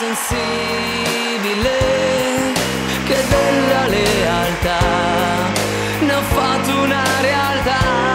sensibile che della lealtà ne ho fatto una realtà.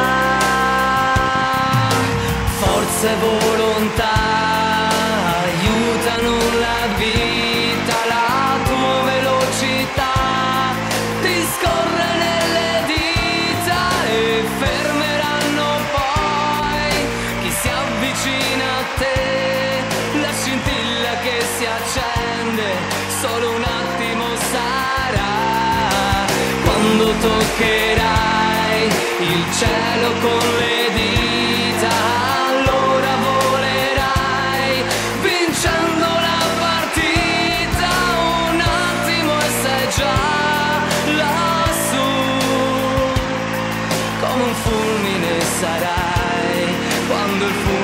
Forza e volontà aiutano la vita, la tua velocità ti scorre nelle dita e fermeranno poi chi si avvicina a te. La scintilla che si accende solo un attimo sarà quando toccherai il cielo con le dita, allora volerai vincendo la partita. Un attimo e sei già lassù, come un fulmine sarai quando il fulmine